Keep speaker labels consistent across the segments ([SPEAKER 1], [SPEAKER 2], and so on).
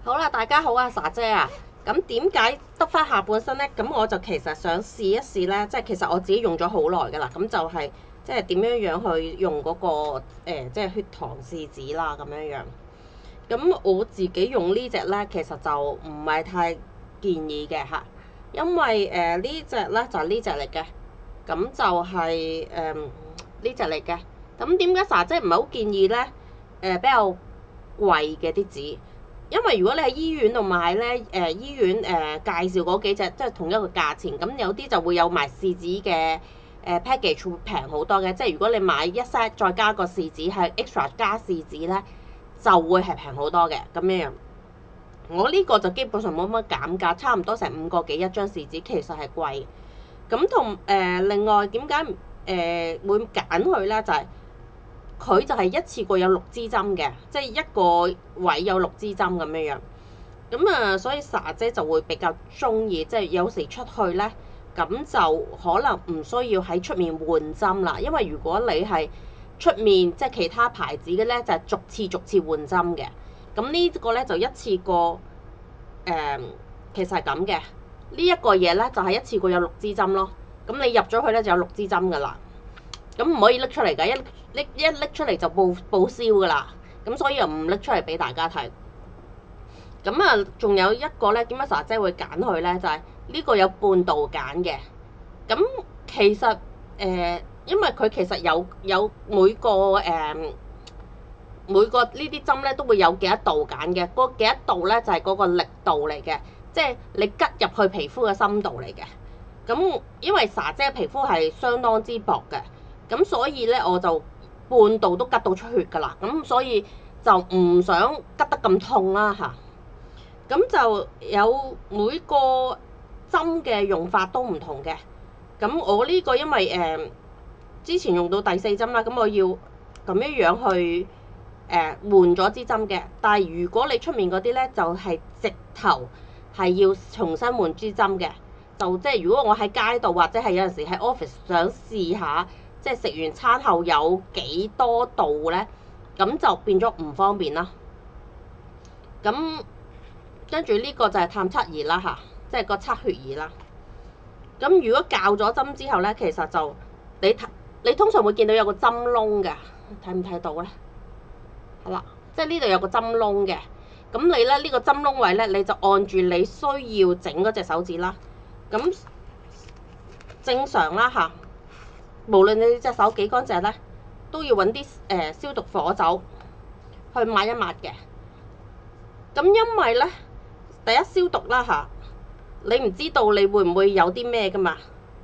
[SPEAKER 1] 好啦，大家好啊，莎姐啊，咁點解得翻下半身呢？咁我就其實想試一試呢，即係其實我自己用咗好耐噶啦，咁就係即係點樣樣去用嗰個即係血糖試紙啦，咁樣樣。咁我自己用呢隻呢，其實就唔係太建議嘅嚇，因為呢隻呢就係呢隻嚟嘅，咁就係呢隻嚟嘅。咁點解莎姐唔係好建議呢？比較貴嘅啲紙。因為如果你喺醫院度買咧，醫院介紹嗰幾隻即係同一個價錢，咁有啲就會有埋試紙嘅package 會平好多嘅，即係如果你買一 set 再加個試紙係 extra 加試紙咧，就會係平好多嘅咁樣。我呢個就基本上冇乜減價，差唔多成5個幾一張試紙，其實係貴。咁同另外點解會揀佢咧？就係佢就係一次過有6支針嘅，即係一個位有6支針咁樣樣。咁啊，所以莎姐就會比較中意，即係有時出去咧，咁就可能唔需要喺出面換針啦。因為如果你係出面即係其他牌子嘅咧，就係逐次換針嘅。咁呢個咧就一次過其實係咁嘅。呢一個嘢咧就係一次過有6支針咯。咁你入咗去咧就有6支針噶啦。咁唔可以拎出嚟㗎，一拎出嚟就報銷㗎啦。咁所以又唔拎出嚟俾大家睇。咁啊，仲有一個咧，點解莎姐會揀佢咧？就係呢個有半度揀嘅。咁其實因為佢其實有每個呢啲針咧都會有幾多度揀嘅。嗰幾多度咧就係嗰個力度嚟嘅，即係你吉入去皮膚嘅深度嚟嘅。咁因為莎姐皮膚係相當之薄嘅。咁所以咧，我就半度都吉到出血㗎啦。咁所以就唔想吉得咁痛啦嚇。咁就有每個針嘅用法都唔同嘅。咁我呢個因為之前用到第4針啦，咁我要咁樣去換咗支針嘅。但係如果你出面嗰啲咧，就係直頭係要重新換支針嘅。就即係如果我喺街度或者係有陣時喺 office 想試下。即係食完餐後有幾多度咧，咁就變咗唔方便啦。咁跟住呢個就係探測儀啦嚇，即係個測血儀啦。咁如果校咗針之後咧，其實就你通常會見到有個針窿嘅，睇唔睇到咧？係啦，即係呢度有個針窿嘅。咁你咧呢個針窿位咧，你就按住你需要整嗰隻手指啦。咁正常啦嚇。無論你隻手幾乾淨咧，都要揾啲消毒火酒去抹一抹嘅。咁因為咧，第一消毒啦嚇，你唔知道你會唔會有啲咩噶嘛。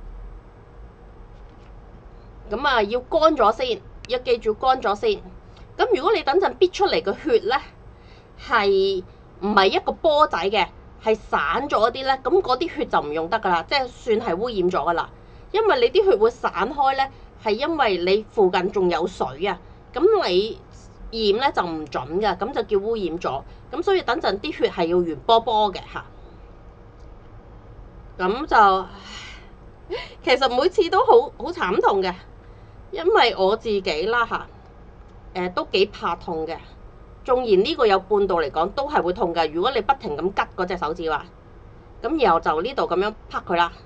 [SPEAKER 1] 咁啊，要乾咗先，要記住乾咗先。咁如果你等陣逼出嚟嘅血咧，係唔係一個波仔嘅，係散咗啲咧，咁嗰啲血就唔用得噶啦，即係算係污染咗噶啦。因為你啲血會散開咧，係因為你附近仲有水啊，咁你驗咧就唔準㗎，咁就叫污染咗。咁所以等陣啲血係要圓波波嘅嚇。咁就其實每次都好慘痛嘅，因為我自己啦嚇，都幾怕痛嘅。縱然呢個有半度嚟講都係會痛嘅，如果你不停咁拮嗰隻手指話，咁然後就呢度咁樣拍佢啦。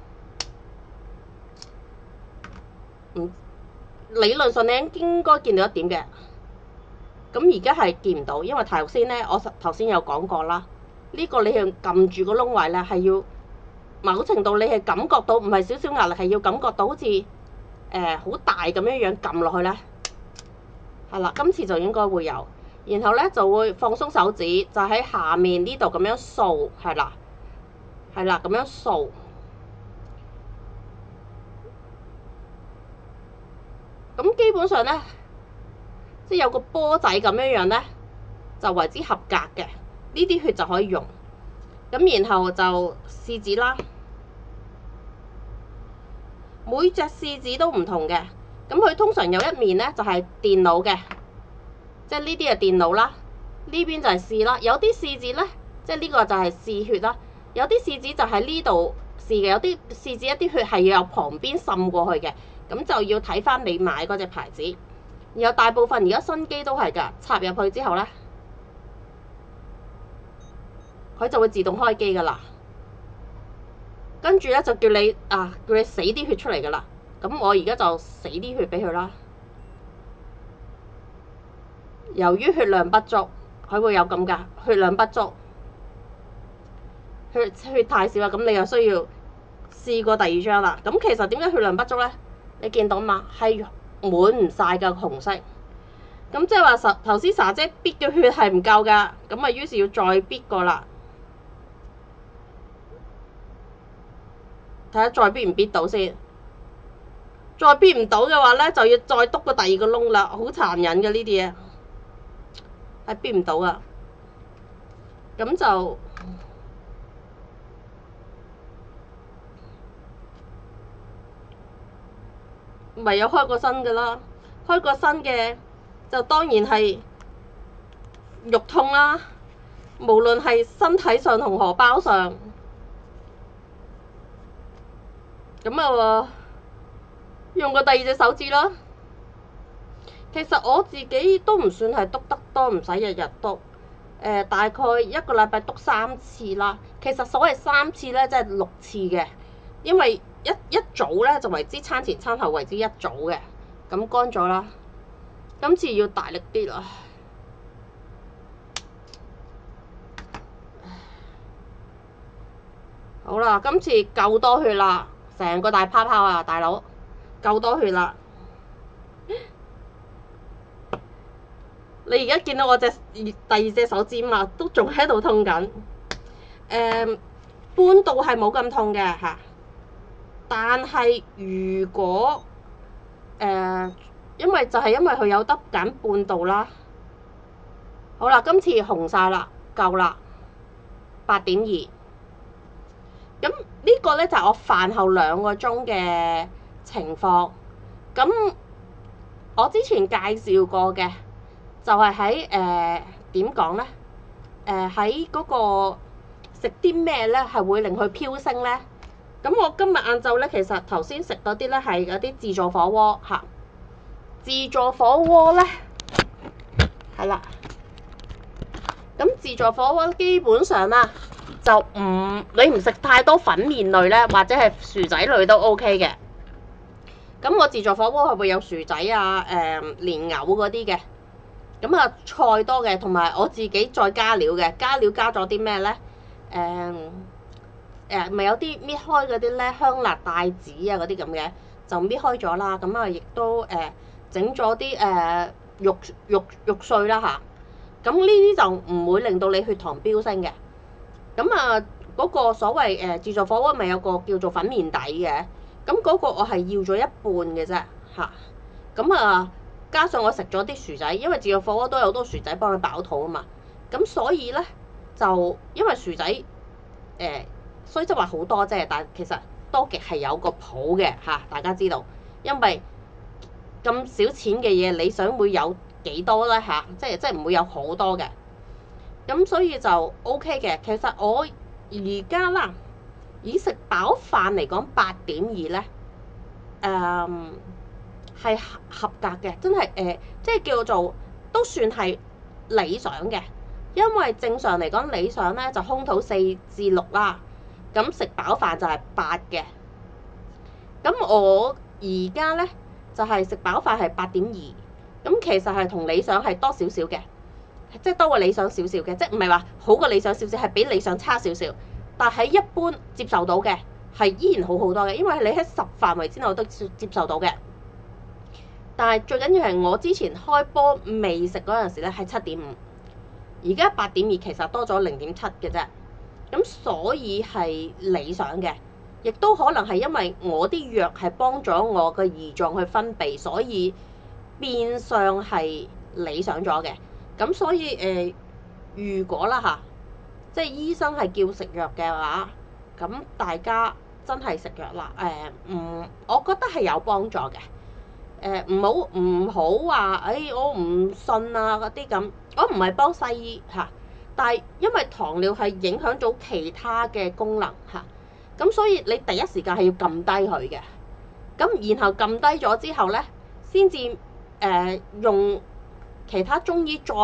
[SPEAKER 1] 理論上你應該見到一點嘅，咁而家係見唔到，因為頭先咧，我頭先有講過啦。呢個你係撳住個窿位咧，係要某程度你係感覺到，唔係少少壓力，係要感覺到好似好大咁樣撳落去咧。係啦，今次就應該會有，然後咧就會放鬆手指，就喺下面呢度咁樣掃，係啦，咁樣掃。咁基本上咧，即係有個波仔咁樣咧，就為之合格嘅。呢啲血就可以用。咁然後就試紙啦，每隻試紙都唔同嘅。咁佢通常有一面咧就係電腦嘅，即係呢啲係電腦啦，呢邊就係試啦。有啲試紙咧，即係呢個就係試血啦。有啲試紙就喺呢度試嘅，有啲試紙一啲血係要由旁邊滲過去嘅。咁就要睇翻你買嗰隻牌子，然後大部分而家新機都係㗎，插入去之後咧， 佢就會自動開機噶啦。跟住咧就叫你死啲血出嚟噶啦。咁我而家就死啲血俾佢啦。由於血量不足，佢會有咁噶，血量不足，血太少啦，咁你又需要試過第二張啦。咁其實點解血量不足咧？你見到嘛？係滿唔晒嘅紅色。咁即係話頭先莎姐逼嘅血係唔夠噶，咁啊於是要再逼過啦。睇下再逼唔逼到先。再逼唔到嘅話咧，就要再篤個第二個窿啦，好殘忍嘅呢啲嘢，係逼唔到啊。咁就唯有開個新嘅啦。開個新嘅就當然係肉痛啦，無論係身體上同荷包上。咁啊，用個第二隻手指啦。其實我自己都唔算係篤得多，唔使日日篤。大概一個禮拜篤3次啦。其實所謂3次咧，即係6次嘅，因為一組咧就為之餐前餐後為之一組嘅。咁乾咗啦，今次要大力啲啦。好啦，今次夠多血啦，成個大泡泡啊，大佬，夠多血啦。你而家見到我隻第二隻手指嘛，都仲喺度痛緊。半度係冇咁痛嘅嚇，但係如果因為佢有得揀半度啦。好啦，今次紅晒啦，夠啦，8.2。咁呢個咧就係我飯後2個鐘嘅情況。咁我之前介紹過嘅。就係喺點講咧？喺嗰個食啲咩咧，係會令佢飆升咧？咁我今日晏晝咧，其實頭先食嗰啲咧係嗰啲自助火鍋嚇。自助火鍋咧係啦。咁自助火鍋基本上啦，就你唔食太多粉麵類咧，或者係薯仔類都 OK 嘅。咁我自助火鍋係會有薯仔啊、蓮藕嗰啲嘅。咁啊菜多嘅，同埋我自己再加料嘅，加咗啲咩咧？咪有啲搣開嗰啲咧香辣帶子啊嗰啲咁嘅，就搣開咗啦。咁啊，亦都整咗啲肉碎啦嚇。咁呢啲就唔會令到你血糖飆升嘅。咁啊，嗰個所謂自助火鍋咪有個叫做粉麵底嘅，咁嗰個我係要咗一半嘅啫嚇。咁啊。加上我食咗啲薯仔，因為自助火鍋都有好多薯仔幫佢飽肚啊嘛，咁所以咧就因為薯仔所以即係話好多啫，但係其實多極係有個譜嘅嚇，大家知道，因為咁少錢嘅嘢，你想會有幾多咧嚇？即係唔會有好多嘅，咁所以就 OK 嘅。其實我而家啦，以食飽飯嚟講8.2咧，係合格嘅，真係即係叫做都算係理想嘅。因為正常嚟講，理想咧就空肚4至6啦，咁食飽飯就係8嘅。咁我而家咧就係食飽飯係8.2，咁其實係同理想係多少少嘅，即係多過理想少少嘅，即係唔係話好過理想少少，係比理想差少少，但係一般接受到嘅係依然好好多嘅，因為你喺10範圍之內都接受到嘅。但係最緊要係我之前開波未食嗰陣時咧係7.5，而家8.2其實多咗0.7嘅啫，咁所以係理想嘅，亦都可能係因為我啲藥係幫咗我嘅胰臟去分泌，所以變相係理想咗嘅。咁所以如果啦嚇，即係醫生係叫食藥嘅話，咁大家真係食藥啦。我覺得係有幫助嘅。唔好話，我唔信啊嗰啲咁，我唔係幫西醫嚇，但係因為糖尿係影響到其他嘅功能嚇，咁所以你第一時間係要撳低佢嘅，咁然後撳低咗之後咧，先至用其他中醫再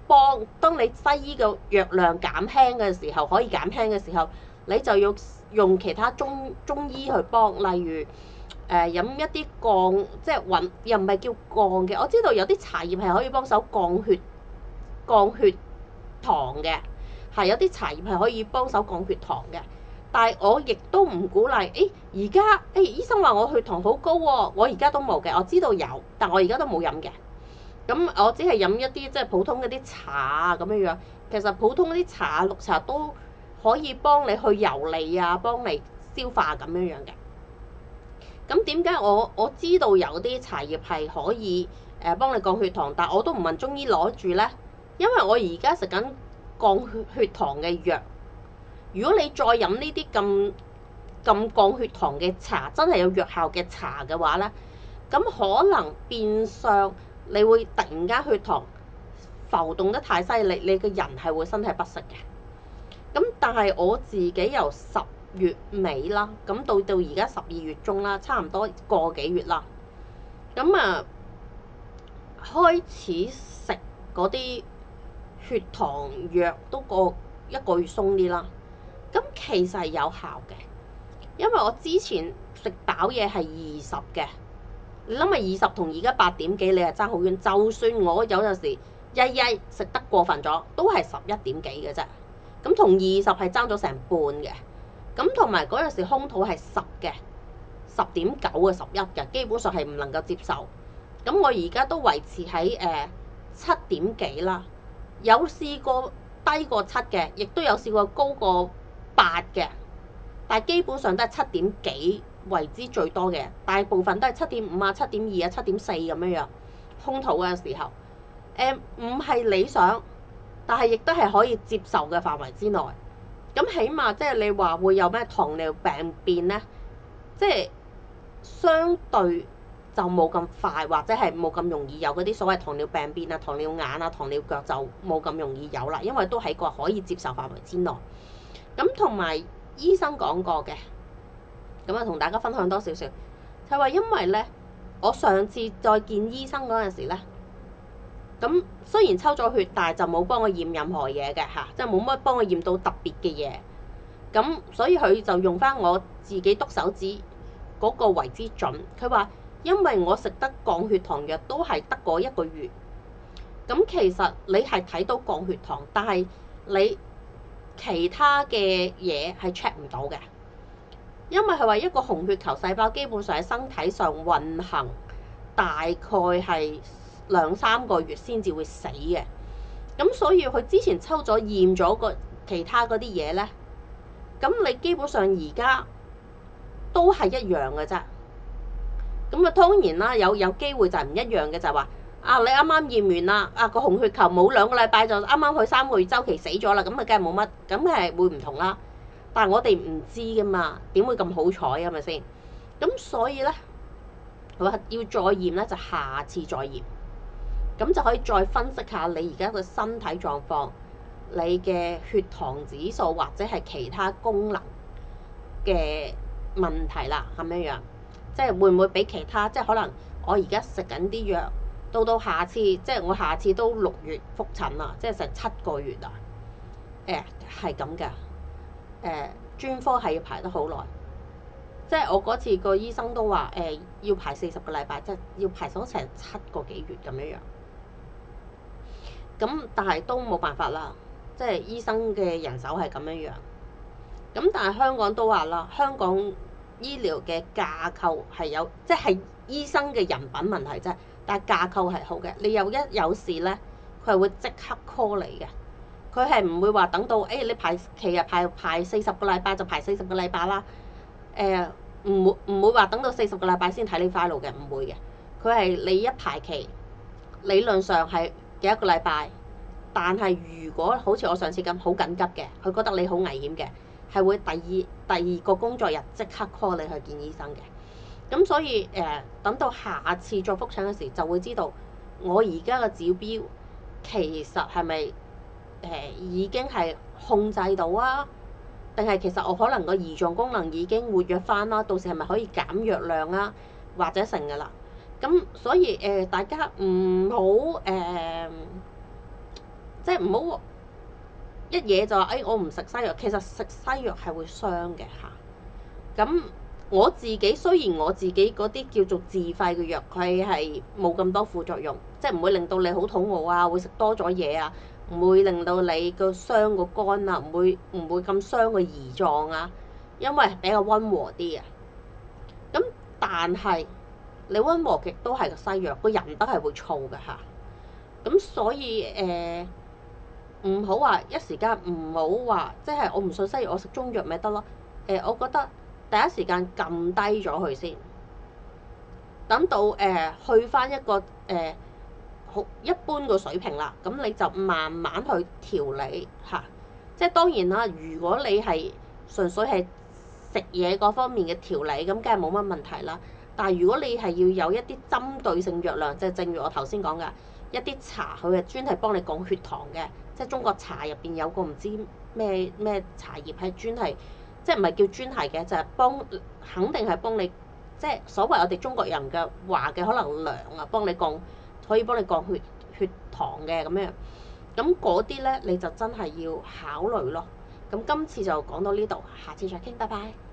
[SPEAKER 1] 幫，當你西醫嘅藥量減輕嘅時候，可以減輕嘅時候，你就要用其他中醫去幫，例如飲一啲降，即係運又唔係叫降嘅。我知道有啲茶葉係可以幫手降血糖嘅，係有啲茶葉係可以幫手降血糖嘅。但係我亦都唔鼓勵。而家醫生話我血糖好高喎，我而家都冇嘅。我知道有，但我而家都冇飲嘅。咁我只係飲一啲即係普通嗰啲茶啊咁樣樣。其實普通嗰啲茶綠茶都可以幫你去油膩啊，幫你消化咁樣樣嘅。咁點解我知道有啲茶葉係可以幫你降血糖，但我都唔問中醫攞住呢？因為我而家食緊降血糖嘅藥。如果你再飲呢啲咁降血糖嘅茶，真係有藥效嘅茶嘅話呢，咁可能變相你會突然間血糖浮動得太犀利，你個人係會身體不適嘅。咁但係我自己由10月尾啦，咁到而家12月中啦，差唔多個幾月啦。咁開始食嗰啲血糖藥都一個月鬆啲啦。咁其實係有效嘅，因為我之前食飽嘢係20嘅，你諗下20同而家8點幾，你係爭好遠。就算我有陣時食得過分咗，都係11點幾嘅啫。咁同20係爭咗成半嘅。咁同埋嗰陣時空肚係10嘅，10.9嘅11嘅，基本上係唔能夠接受。咁我而家都維持喺7點幾啦，有試過低過7嘅，亦都有試過高過8嘅，但係基本上都係7點幾為之最多嘅，大部分都係7.5啊、7.2啊、7.4咁樣樣。空肚嘅時候，唔係理想，但係亦都係可以接受嘅範圍之內。咁起碼即係你話會有咩糖尿病變呢？即係相對就冇咁快，或者係冇咁容易有嗰啲所謂糖尿病變啊、糖尿眼啊、糖尿腳就冇咁容易有啦，因為都喺個可以接受範圍之內。咁同埋醫生講過嘅，咁同大家分享多少少，就係話因為呢，我上次再見醫生嗰陣時呢，咁雖然抽咗血，但係就冇幫我驗任何嘢嘅嚇，即係冇乜幫我驗到特別嘅嘢。咁所以佢就用翻我自己篤手指嗰個為之準。佢話因為我食得降血糖藥都係得嗰1個月，咁其實你係睇到降血糖，但係你其他嘅嘢係 check 唔到嘅，因為佢話一個紅血球細胞基本上喺身體上運行大概係2-3個月先至會死嘅。咁所以佢之前抽咗驗咗其他嗰啲嘢呢，咁你基本上而家都係一樣嘅啫。咁當然啦，有機會就係唔一樣嘅，就係話你啱啱驗完啦，個紅血球冇2個禮拜就啱啱去3個月週期死咗啦，咁梗係冇乜，咁係會唔同啦。但係我哋唔知噶嘛，點會咁好彩係咪先？咁所以呢，佢話要再驗呢，就下次再驗，咁就可以再分析下你而家個身體狀況，你嘅血糖指數或者係其他功能嘅問題啦，係咪樣？即係會唔會比其他，即係可能我而家食緊啲藥，到下次，即係我下次都6月覆診啦，即係成7個月啊。係咁㗎。專科係要排得好耐，即係我嗰次個醫生都話要排40個禮拜，即係要排咗成7個幾月咁樣樣。咁但係都冇辦法啦，即係醫生嘅人手係咁樣樣。咁但係香港都話啦，香港醫療嘅架構係有，即係醫生嘅人品問題啫，但係架構係好嘅。你有事呢，佢係會即刻 call 你嘅。佢係唔會話等到你排期啊，排40個禮拜就排40個禮拜啦。唔會話等到40個禮拜先睇你 file 嘅，唔會嘅。佢係你一排期，理論上係幾多個禮拜，但係如果好似我上次咁好緊急嘅，佢覺得你好危險嘅，係會第二個工作日即刻 call 你去見醫生嘅。咁所以等到下次再覆診嘅時，就會知道我而家嘅指標其實係咪已經係控制到啊？定係其實我可能個胰臟功能已經活躍翻啦？到時係咪可以減藥量啊？或者成㗎啦？咁所以大家唔好即係唔好一嘢就話我唔食西藥，其實食西藥係會傷嘅嚇。咁我自己雖然我自己嗰啲叫做自費嘅藥，佢係冇咁多副作用，即係唔會令到你好肚餓啊，會食多咗嘢啊，唔會令到你個傷個肝啊，唔會咁傷個胰臟啊，因為比較溫和啲嘅。咁但係你溫和極都係個西藥，個人都係會燥嘅嚇。咁所以唔好話一時間，唔好話即係我唔信西藥，我食中藥咪得咯。我覺得第一時間撳低咗佢先，等到去翻一個好一般個水平啦，咁你就慢慢去調理嚇。即係當然啦，如果你係純粹係食嘢嗰方面嘅調理，咁梗係冇乜問題啦。但係如果你係要有一啲針對性藥量，即係正如我頭先講嘅一啲茶，佢係專係幫你降血糖嘅，即係中國茶入邊有個唔知咩茶葉係專係，即係唔係叫專係嘅，就係肯定係幫你，即係所謂我哋中國人嘅話嘅可能涼啊，可以幫你降血糖嘅咁樣。咁嗰啲咧你就真係要考慮咯。咁今次就講到呢度，下次再傾，拜拜。